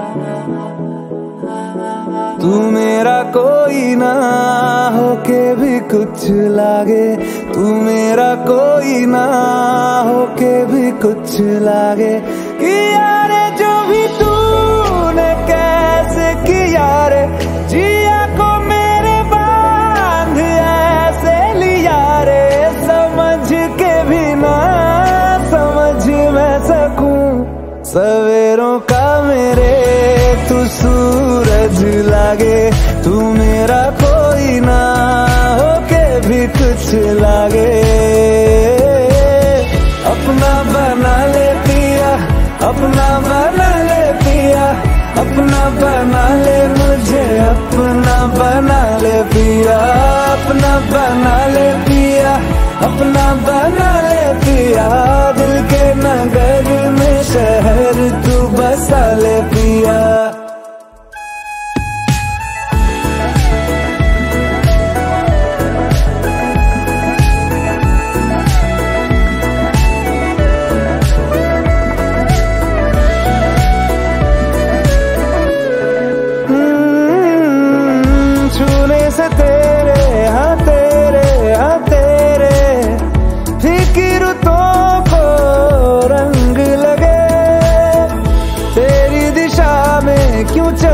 तू मेरा कोई ना होके भी कुछ लागे, तू मेरा कोई ना होके भी कुछ लागे। कि यारे जो भी तूने कैसे किया रे, जिया को मेरे बांध ऐसे लिया रे, समझ के भी ना समझ मैं सकूं सवेरों का मेरे तू सूरज लागे। तू मेरा कोई ना होके भी कुछ लागे। अपना बना ले पिया, अपना बना ले पिया, अपना बना ले मुझे, अपना बना ले पिया, अपना बना ले पिया, अपना बना ले पिया। दिल के नगर में शहर तू बसा ले पिया। से तेरे हाँ तेरे हाँ तेरे फीकी रुतों को रंग लगे, तेरी दिशा में क्यों